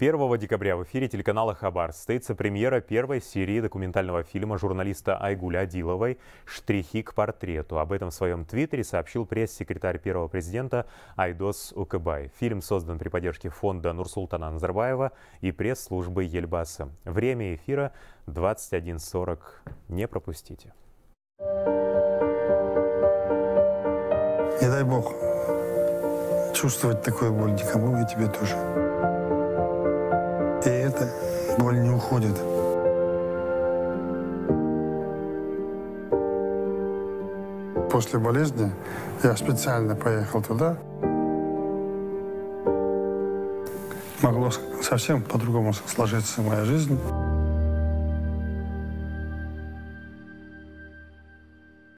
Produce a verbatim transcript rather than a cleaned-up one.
первого декабря в эфире телеканала «Хабар» состоится премьера первой серии документального фильма журналиста Айгуль Адиловой «Штрихи к портрету». Об этом в своем твиттере сообщил пресс-секретарь первого президента Айдос Укыбай. Фильм создан при поддержке фонда Нурсултана Назарбаева и пресс-службы Ельбасы. Время эфира двадцать один сорок. Не пропустите. Не дай бог чувствовать такую боль никому, и тебе тоже. И эта боль не уходит. После болезни я специально поехал туда. Могло совсем по-другому сложиться моя жизнь.